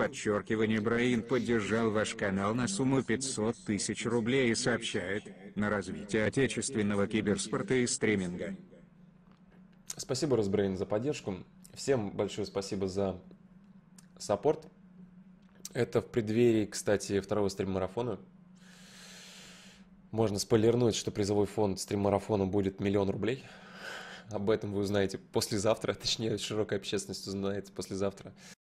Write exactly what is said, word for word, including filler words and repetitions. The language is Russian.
подчеркивание Браин поддержал ваш канал на сумму пятьсот тысяч рублей и сообщает: на развитие отечественного киберспорта и стриминга. Спасибо, Росбрейн, за поддержку. Всем большое спасибо за саппорт. Это в преддверии, кстати, второго стрим-марафона. Можно спойлернуть, что призовой фонд стрим-марафона будет миллион рублей. Об этом вы узнаете послезавтра, точнее, широкая общественность узнает послезавтра.